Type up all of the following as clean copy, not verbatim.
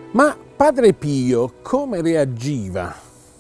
Ma Padre Pio come reagiva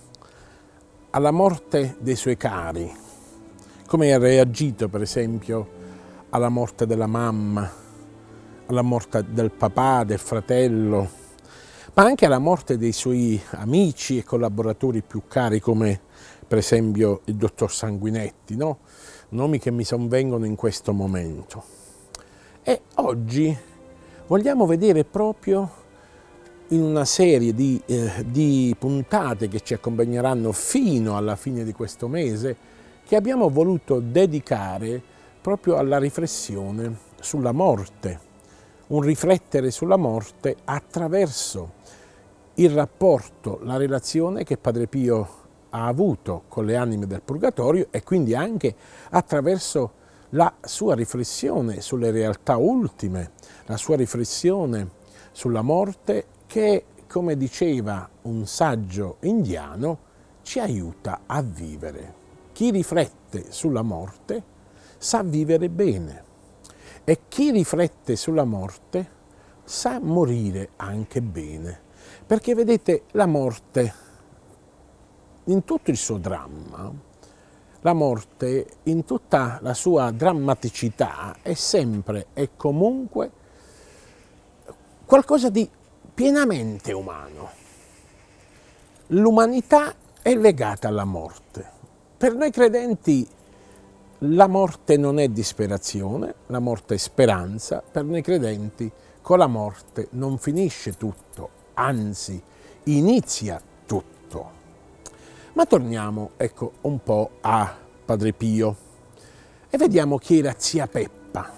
alla morte dei suoi cari? Come ha reagito, per esempio, alla morte della mamma, alla morte del papà, del fratello, ma anche alla morte dei suoi amici e collaboratori più cari, come per esempio il dottor Sanguinetti, no? Nomi che mi sovvengono in questo momento. E oggi vogliamo vedere proprio in una serie di puntate che ci accompagneranno fino alla fine di questo mese, che abbiamo voluto dedicare proprio alla riflessione sulla morte, un riflettere sulla morte attraverso il rapporto, la relazione che Padre Pio ha avuto con le anime del Purgatorio e quindi anche attraverso la sua riflessione sulle realtà ultime, la sua riflessione sulla morte che, come diceva un saggio indiano, ci aiuta a vivere. Chi riflette sulla morte sa vivere bene e chi riflette sulla morte sa morire anche bene. Perché vedete, la morte, in tutto il suo dramma, la morte in tutta la sua drammaticità è sempre e comunque qualcosa di pienamente umano. L'umanità è legata alla morte. Per noi credenti la morte non è disperazione, la morte è speranza. Per noi credenti con la morte non finisce tutto, anzi inizia tutto. Ma torniamo, ecco, un po' a Padre Pio e vediamo chi era zia Peppa,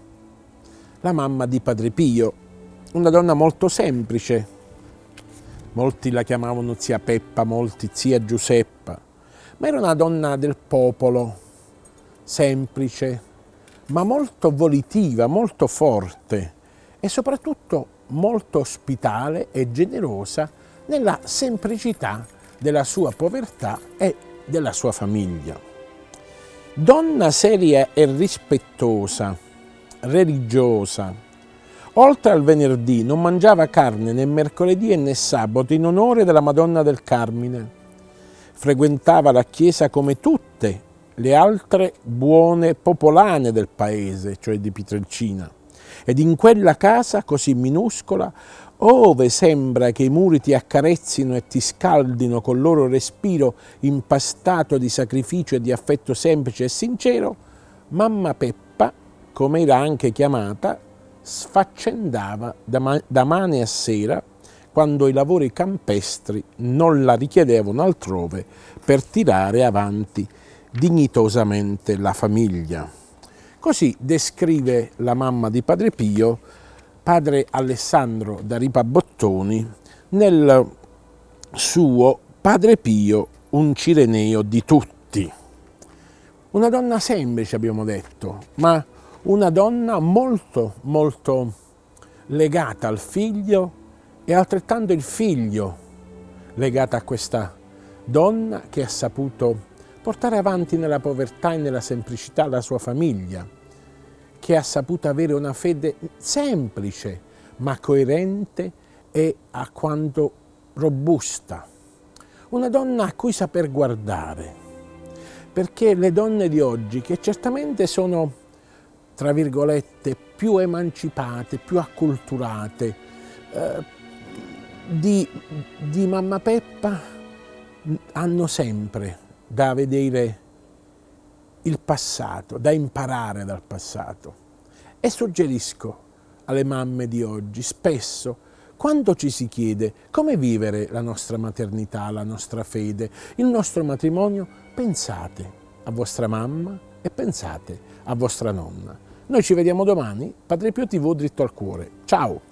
la mamma di Padre Pio. Una donna molto semplice, molti la chiamavano zia Peppa, molti zia Giuseppa, ma era una donna del popolo, semplice, ma molto volitiva, molto forte e soprattutto molto ospitale e generosa nella semplicità della sua povertà e della sua famiglia. Donna seria e rispettosa, religiosa. Oltre al venerdì non mangiava carne né mercoledì né sabato in onore della Madonna del Carmine. Frequentava la chiesa come tutte le altre buone popolane del paese, cioè di Pietrelcina. Ed in quella casa così minuscola, ove sembra che i muri ti accarezzino e ti scaldino col loro respiro impastato di sacrificio e di affetto semplice e sincero, mamma Peppa, come era anche chiamata, sfaccendava da mane a sera quando i lavori campestri non la richiedevano altrove per tirare avanti dignitosamente la famiglia. Così descrive la mamma di Padre Pio, padre Alessandro da Ripa Bottoni, nel suo Padre Pio, un cireneo di tutti. Una donna semplice, abbiamo detto, ma una donna molto, molto legata al figlio e altrettanto il figlio legata a questa donna che ha saputo portare avanti nella povertà e nella semplicità la sua famiglia, che ha saputo avere una fede semplice ma coerente e a quanto robusta. Una donna a cui saper guardare, perché le donne di oggi, che certamente sono tra virgolette, più emancipate, più acculturate, di mamma Peppa, hanno sempre da vedere il passato, da imparare dal passato. E suggerisco alle mamme di oggi, spesso, quando ci si chiede come vivere la nostra maternità, la nostra fede, il nostro matrimonio, pensate a vostra mamma e pensate a vostra nonna. Noi ci vediamo domani, Padre Pio TV dritto al cuore. Ciao!